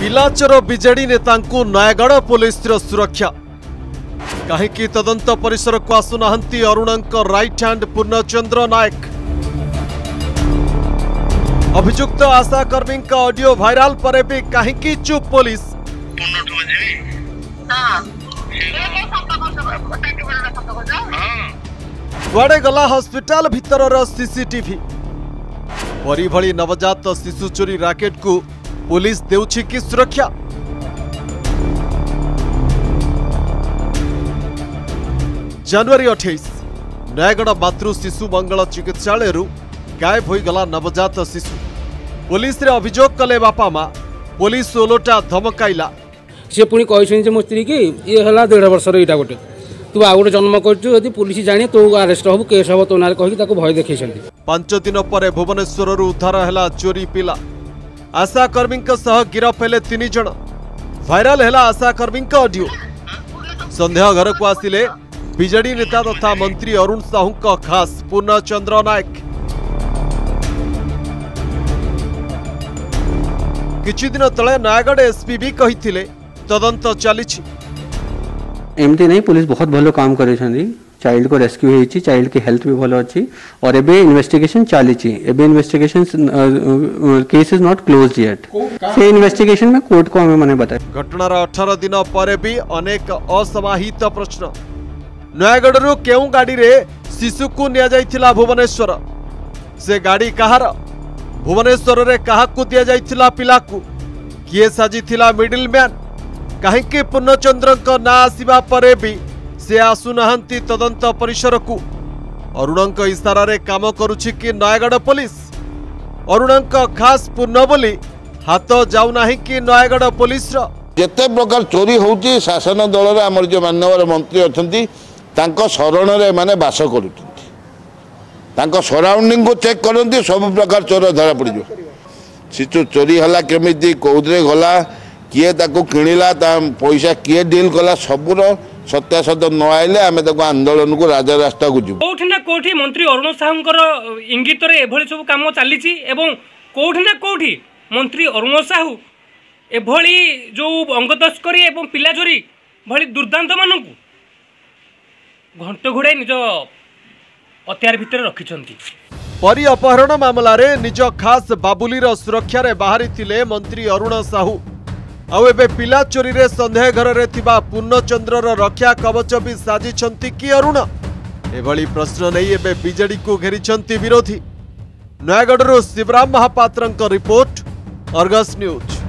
पिलाचर BJD नेता Nayagarh police सुरक्षा कहीं तदंत परिसर को आसुना अरुण राइट हैंड पूर्णचंद्र नायक। अभियुक्त आशाकर्मी ऑडियो भाइराल पर भी कहीं चुप पुलिस। कुआड़े गला हॉस्पिटल भितर सीसीटीवी। परी भली नवजात शिशु चोरी राकेट को पुलिस देउछि कि सुरक्षा। जनवरी 28 नयागढ़ मातृ शिशु मंगल चिकित्सालय गायब हो गला नवजात शिशु। पुलिस रे अभियोग कले बापा मां। पुलिस ओलोटा धमकाइला। से पुणी कही मो स्त्री की ये है 1.5 वर्षर यहाँ गोटे तू आ गए जन्म कर पुलिस जाने तो अरेस्ट हबू केस हम तो ना कही भय देखी। 5 दिन पर भुवनेश्वर उद्धार है चोरी पिला। आशाकर्मी गिरफ हेले 3 जन। भाइराल है आशाकर्मी ऑडियो। संदेह घर को आसिले बीजेडी नेता तथा मंत्री अरुण साहू का खास पूर्णचंद्र नायक। किछि दिन तले नयागढ़ एसपी भी कही तदंत चली। एमती नहीं पुलिस बहुत भलो काम करे। चाइल्ड को रेस्क्यू होती, चाइल्ड की हेल्थ भी भलो अच्छी और एबे इन्वेस्टिगेशन चली। एबे investigation case is not closed yet. से इन्वेस्टिगेशन में कोर्ट को हमें मने बताया। घटनार 18 दिन पर भी अनेक असमाहित प्रश्न। नयागढ़ केउ गाड़ी रे शिशु को निया जाइथिला भुवनेश्वर? से गाड़ी कहार? भुवनेश्वर रे काहाकू दिया जाइथिला पिला को? किए साजिथिला मिडिल मैन? कहीं पूर्णचंद्र ना आसवा पर भी से आसुनाहांती तदंत परिसर को? अरुण इशारा रे काम करुछि कि नयागढ़ पुलिस? अरुण खास पूर्ण बोली हाथ जाऊना कि नयागढ़ पुलिस जेते प्रकार चोरी होउची शासन दल रे हमर जो माननीय मंत्री अछंती तांको शरण रे माने बास करूछंती। तांको सराउंडिंग को चेक करंती सब प्रकार चोर धरा पड़ जो। शिशु चोरी हला केमिति कोउदरे गला किए ताको किणिला ता पैसा किए डील कला सबुर सत्यासत्य न आइले आमे ताको आंदोलन को राजा रास्ता को जु। कोठी ना कोठी मंत्री अरुण साहूंकर इंगित रे एभली सब काम चलीची एवं कोठी ना कोठी मंत्री अरुण साहू एभली जो अंग तस्करी एवं पिला चोरी भली दुर्दांत मानकू घंट घोड़ाई निज हथियार भितर रखिछंती। परी अपहरण मामला रे निज खास बाबुलीर सुरक्षा रे बाहरी थिले मंत्री अरुण साहू। आउ एबे पिला चोरी रे संदेह घर रे थिबा पूर्णचंद्र रक्षा कवच भी साजिछंती कि अरुण? एभली प्रश्न नहीं एबे बीजेडी को घेरिछंती विरोधी। नयागढ़ शिवराम महापात्रंक रिपोर्ट, अर्गस न्यूज।